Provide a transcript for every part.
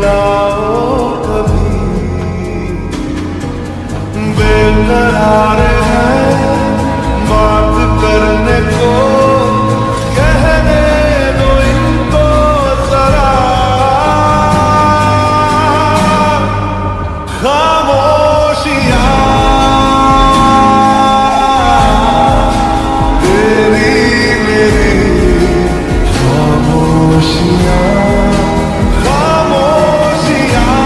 हिलाओ कभी, बेकरार है बात करने को, कहने दो इनको जरा खामोशियां तेरी मेरी खामोशियां, खामोशियां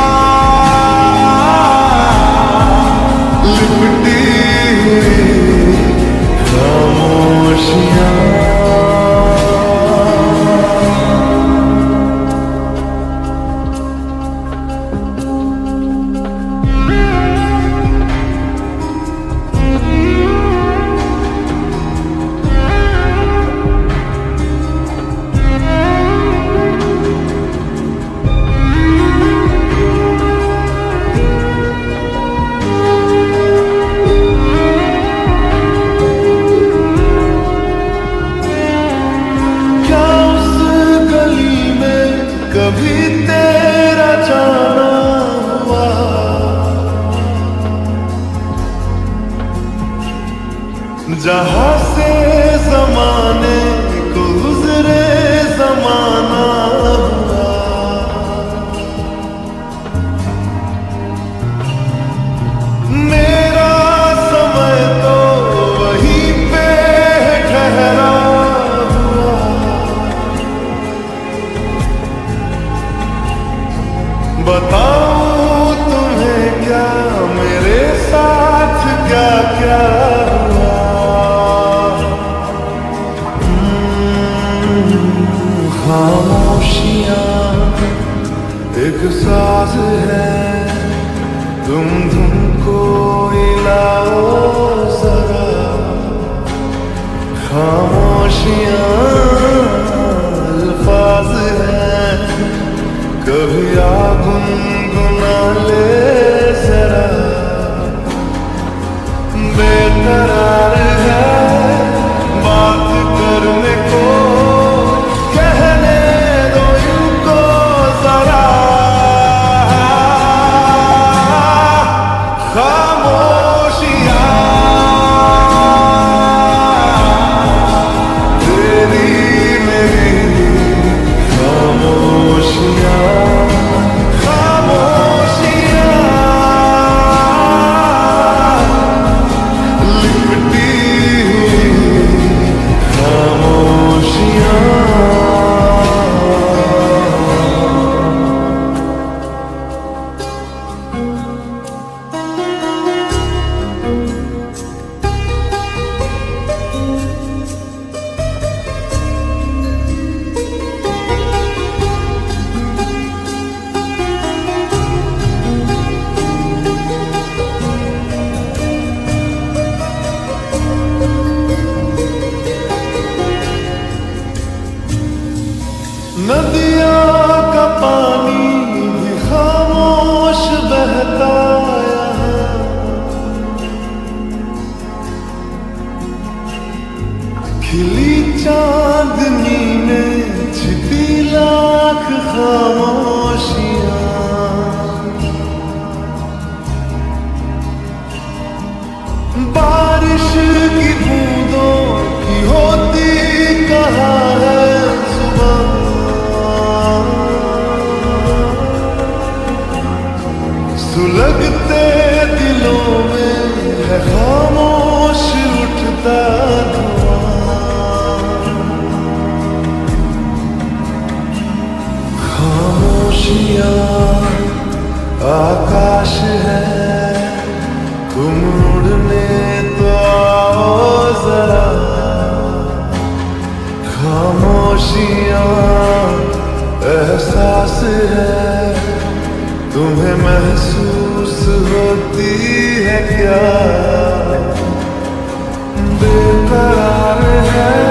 लिपटी हुई खामोशियां। कभी तेरा जाना हुआ, जहां से जमाने को गुजरे जमाना हुआ, मेरा समय तो वहीं पे ठहरा हुआ। बताऊं तुम्हें क्या मेरे साथ क्या क्या हुआ, खामोशियां एक साज है, तुम को हिलाओ जरा, खामोशियां अल्फाज है, कभी आ गुनगुना ले जरा, बेकरार है बात करने को, कहने दो इनको जरा खामोशियां तेरी मेरी खामोशियां, नदिया का पानी भी खामोश बहता यहाँ, खिली चांदनी में छिपी लाख खामोशियां, बारिश की बूंदों की होती कहाँ है जुबान, सुलगते दिलों में है खामोश उठता धुआं, खामोशियां आकाश है, तुम उड़ने तो आओ जरा, खामोशियां एहसास है, तुम्हें महसूस होती है क्या, बेकरार है